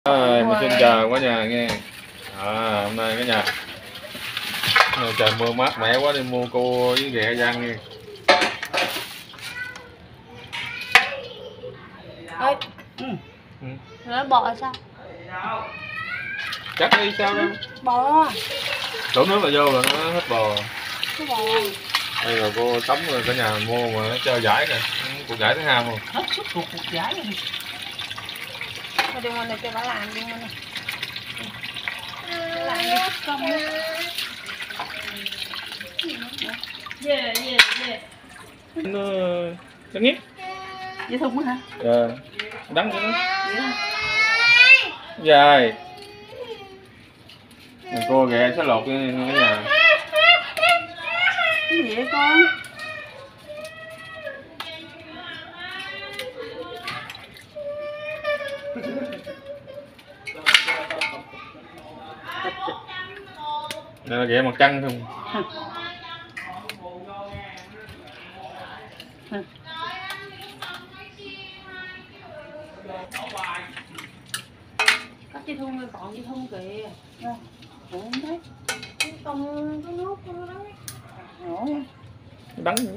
Mình xin chào cả nhà nghe. Hôm nay cả nhà trời mưa mát mẻ quá đi mua cô với ghẹ rang nghe. Ơi, nó bò sao? Chắc đi sao đâu. Bò. Đổ nước là vô là nó hết bò. Cái bò. Đây là cô tắm rồi cả nhà mua mà nó chơi giải nè, củ giải thứ hai không? Hết sức cục giải rồi. Thôi đi ngon này cho bà làm đi ngon này. Làm đi cơm đi. Yeah. Nó nghiết. Dễ thùng hả? Đắng cho nó. Dài. Cô ghẹ sẽ lột cái nhà. Cái gì vậy con? Đây là ghẹ mặt trăng không? Cắt dây thun rồi còn dây thun kìa. Ủa không thấy. Cái tông cái nước nó đắng. Đắng.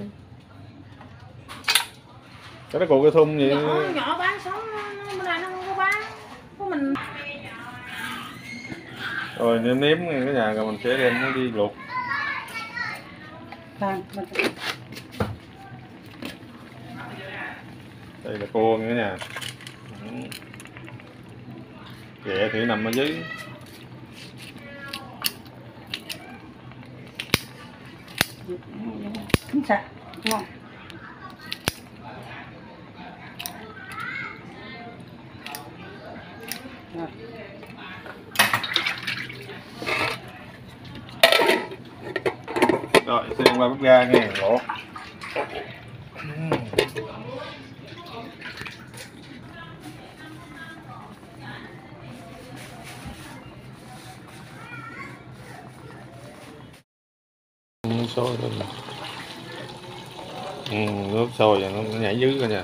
Cái cục cái thun vậy. Nhỏ bán sống bên này nó không có bán. Có mình. Rồi nêm cái nhà rồi mình sẽ đem nó đi luộc. Đây là cua cả nhà. Ghẹ thì nằm ở dưới. Sạch, ngon. Rồi xem qua bếp ga nghe lỗ. Nước sôi lên. Nước sôi rồi nó nhảy dưới rồi nha.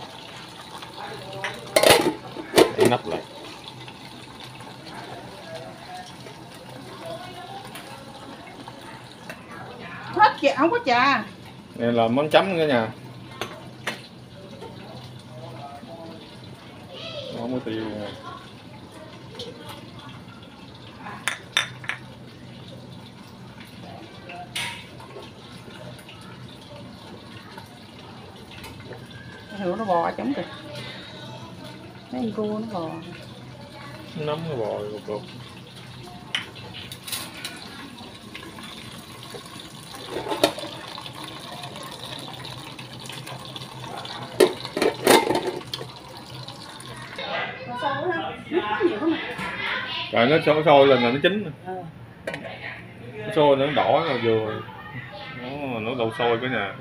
Để nắp lại. Hết kìa, không có trà. Đây là món chấm cả nhà. Không có tiêu. Hiểu nó bò chấm kìa. Mấy con cua nó bò. Nấm nó bò cục. Rồi nó sôi lên là nó chín. Nó sôi nó đỏ là vừa. Nó đậu sôi cả nhà.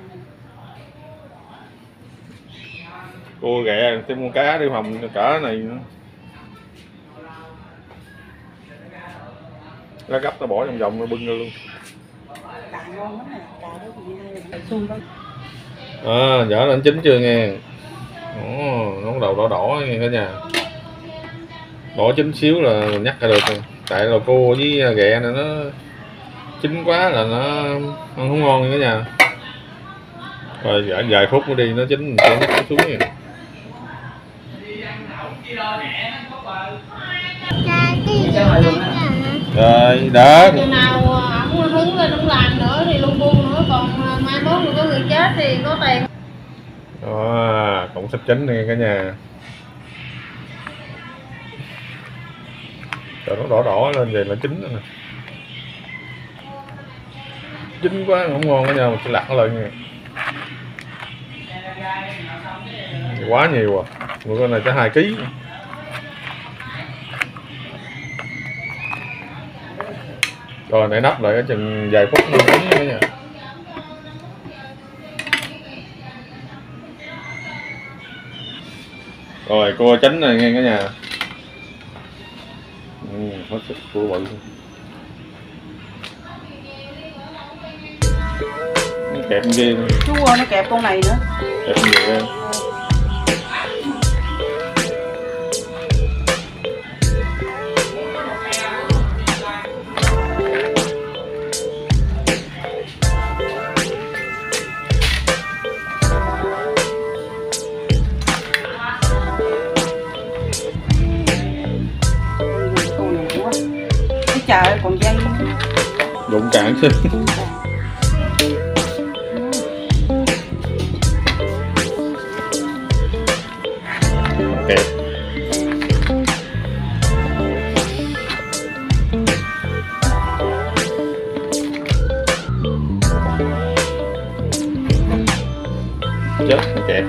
Cua ghẹ thêm con cá đi hồng cả này nữa. Lá gấp nó bỏ trong vòng nó bưng ra luôn. Dở lên chín chưa nghe. Nó bắt đầu đỏ đỏ nghe cả nhà. Đỏ chín xíu là mình nhắc ra được rồi. Tại là cua với ghẹ này nó chín quá là nó ăn không ngon cả nhà. Rồi vài phút nó đi nó chín mình sẽ nhắc nó xuống nha. Rồi đỡ. Chừng nào ổng hứng lên ổng làm nữa thì luôn buông nữa, còn mai mốt mà có người chết thì có tiền. Cũng sắp chín nè cả nhà. Rồi nó đỏ đỏ lên vậy là chín rồi nè. Chín quá không ngon cả nhà, mình sẽ lặt nó lại nha. Quá nhiều à. Một con này tới 2 kg. Rồi để nắp lại chừng vài phút nữa cả nhà. Rồi cua chín này nghe cả nhà. Hết sức cua bự. Nó kẹp ghê. Chua nó kẹp con này nữa. Kẹp nhiều em. trời còn dây. Đụng cạn xinh. Kẹp. Chết, kẹp.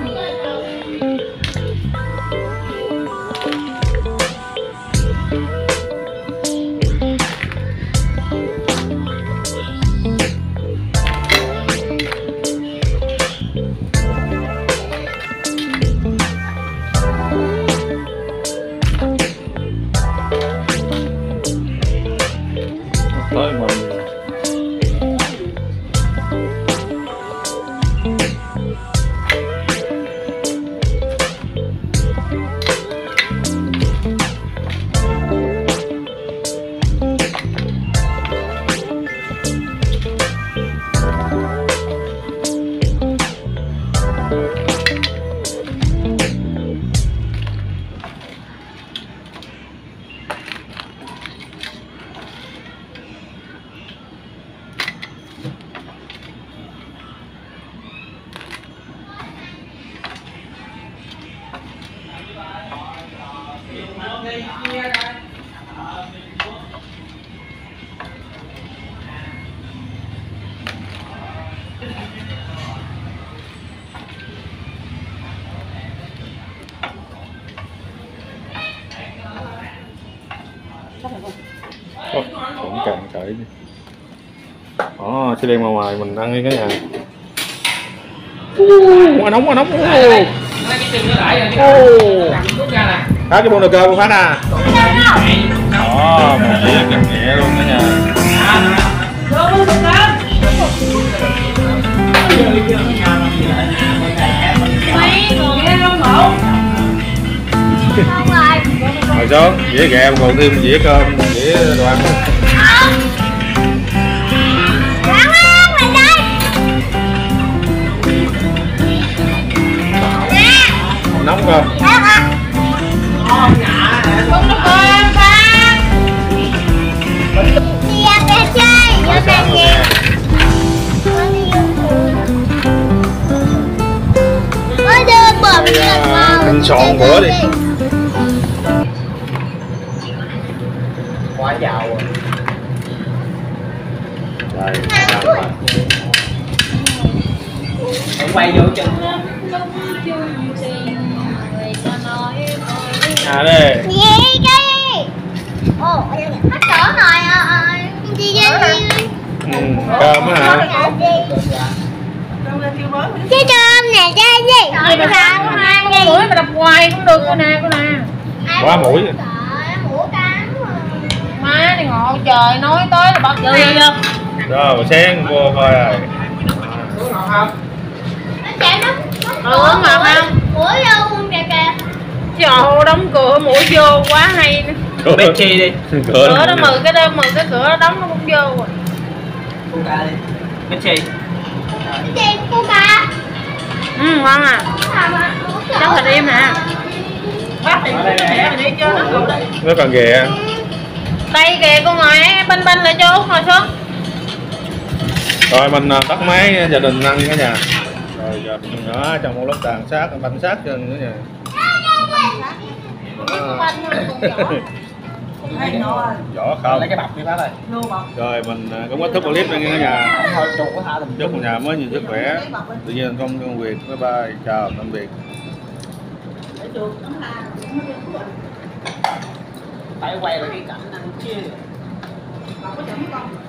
Tới mình cũng càng cởi đi. Đó, sẽ đem ra ngoài mình ăn đi cả nhà. Nóng quá nóng. Phát cái bông đầu cơ Phát à. Đó, một dĩa cà nhẹ luôn cả nhà. Rồi xuống, dĩa gẹ còn thêm dĩa cơm, dĩa đồ ăn. Nóng không? Không được coi em Phan. Đi ăn ra chơi, vô đây nè. Ôi đưa bò mình Anh soạn bữa đi. Quá giàu rồi. Đây, Ông quay vô chân. à đây. Gì cái? Ồ, hết cỡ rồi. Đi đi. Cơm á hả? Cái cơm nè, cái gì? Gì mà mũi mà đập hoài cũng được cô nè. Quá mũi. Mũi cắn. Má này ngộ trời, nói tới là bật vô. Rồi, sáng vô coi rồi. Nó chạy nó. Uống mà không? Mũi vô không kìa kìa. Trời đóng cửa mũi vô quá hay. Messi đi. Cửa Nó mừ cái cửa nó đóng nó cũng vô rồi. Coca đi. Messi. Cái gì Coca? Ngon à. Trong thịt im nè. Bác thì mình đi cho nó ngồi đây. nó còn ghẹ. Đây kìa con ngồi banh lại cho Út ngồi xuống. Rồi mình tắt máy gia đình ăn cả nhà. Rồi giờ mình nhỏ trong một lớp tàn sát bánh sát cho nữa nha. Vỏ không. Lấy cái bọc đi bác ơi. Rồi mình cũng kết thúc clip này nha cả nhà. Thôi chuột có thả Chúc cả nhà mới nhiều sức khỏe, tự nhiên thành công công việc. Bye bye, chào tạm biệt. Phải quay lại cái cảnh ăn chia.